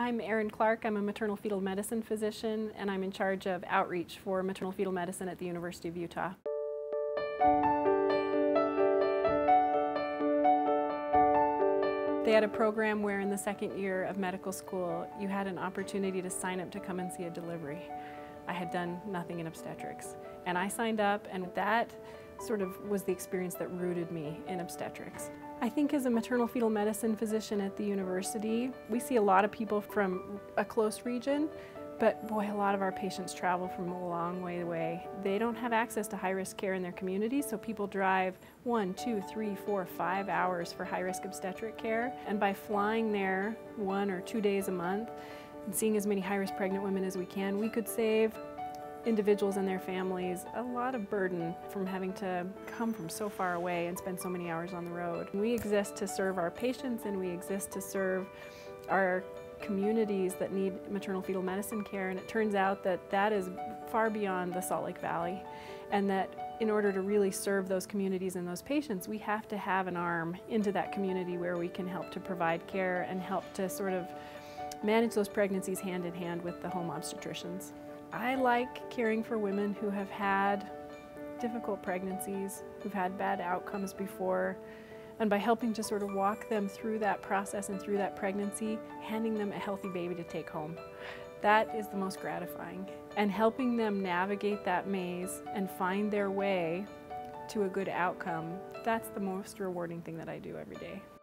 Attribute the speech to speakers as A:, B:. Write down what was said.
A: I'm Erin Clark. I'm a maternal fetal medicine physician, and I'm in charge of outreach for maternal fetal medicine at the University of Utah. They had a program where in the second year of medical school, you had an opportunity to sign up to come and see a delivery. I had done nothing in obstetrics, and I signed up, and that sort of was the experience that rooted me in obstetrics. I think as a maternal fetal medicine physician at the university, we see a lot of people from a close region, but boy, a lot of our patients travel from a long way away. They don't have access to high-risk care in their community, so people drive 1, 2, 3, 4, 5 hours for high-risk obstetric care. And by flying there 1 or 2 days a month and seeing as many high-risk pregnant women as we can, we could save individuals and their families a lot of burden from having to come from so far away and spend so many hours on the road. We exist to serve our patients, and we exist to serve our communities that need maternal fetal medicine care, and it turns out that that is far beyond the Salt Lake Valley, and that in order to really serve those communities and those patients, we have to have an arm into that community where we can help to provide care and help to sort of manage those pregnancies hand in hand with the home obstetricians. I like caring for women who have had difficult pregnancies, who've had bad outcomes before, and by helping to sort of walk them through that process and through that pregnancy, handing them a healthy baby to take home. That is the most gratifying. And helping them navigate that maze and find their way to a good outcome, that's the most rewarding thing that I do every day.